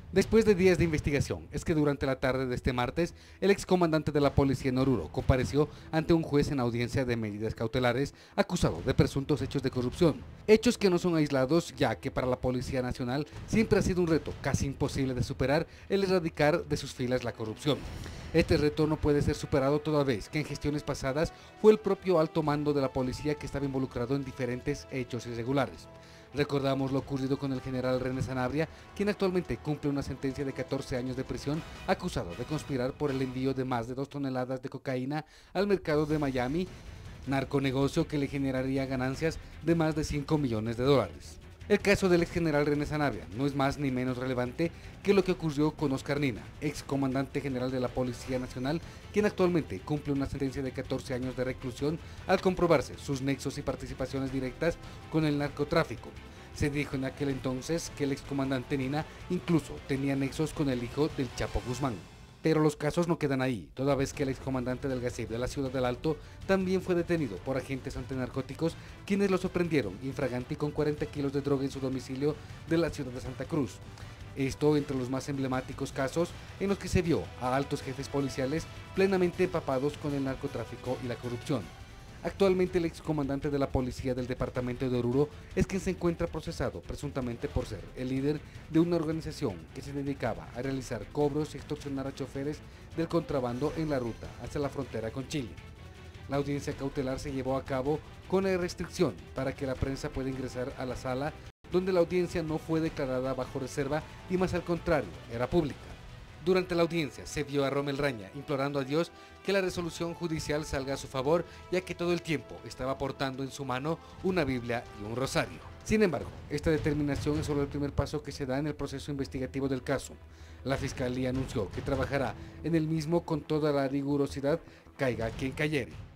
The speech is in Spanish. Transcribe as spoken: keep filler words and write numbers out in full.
Después de días de investigación, es que durante la tarde de este martes, el excomandante de la policía en Oruro compareció ante un juez en audiencia de medidas cautelares acusado de presuntos hechos de corrupción. Hechos que no son aislados, ya que para la Policía Nacional siempre ha sido un reto casi imposible de superar el erradicar de sus filas la corrupción. Este reto no puede ser superado toda vez que en gestiones pasadas fue el propio alto mando de la policía que estaba involucrado en diferentes hechos irregulares. Recordamos lo ocurrido con el general René Sanabria, quien actualmente cumple una sentencia de catorce años de prisión, acusado de conspirar por el envío de más de dos toneladas de cocaína al mercado de Miami, narconegocio que le generaría ganancias de más de cinco millones de dólares. El caso del ex general René Sanabria no es más ni menos relevante que lo que ocurrió con Oscar Nina, ex comandante general de la Policía Nacional, quien actualmente cumple una sentencia de catorce años de reclusión al comprobarse sus nexos y participaciones directas con el narcotráfico. Se dijo en aquel entonces que el excomandante Nina incluso tenía nexos con el hijo del Chapo Guzmán. Pero los casos no quedan ahí, toda vez que el excomandante del Gasib de la Ciudad del Alto también fue detenido por agentes antinarcóticos, quienes lo sorprendieron infraganti con cuarenta kilos de droga en su domicilio de la ciudad de Santa Cruz. Esto entre los más emblemáticos casos en los que se vio a altos jefes policiales plenamente empapados con el narcotráfico y la corrupción. Actualmente el excomandante de la policía del departamento de Oruro es quien se encuentra procesado presuntamente por ser el líder de una organización que se dedicaba a realizar cobros y extorsionar a choferes del contrabando en la ruta hacia la frontera con Chile. La audiencia cautelar se llevó a cabo con la restricción para que la prensa pueda ingresar a la sala, donde la audiencia no fue declarada bajo reserva y más al contrario, era pública. Durante la audiencia se vio a Rommel Raña implorando a Dios que la resolución judicial salga a su favor, ya que todo el tiempo estaba portando en su mano una Biblia y un rosario. Sin embargo, esta determinación es solo el primer paso que se da en el proceso investigativo del caso. La Fiscalía anunció que trabajará en el mismo con toda la rigurosidad, caiga quien cayere.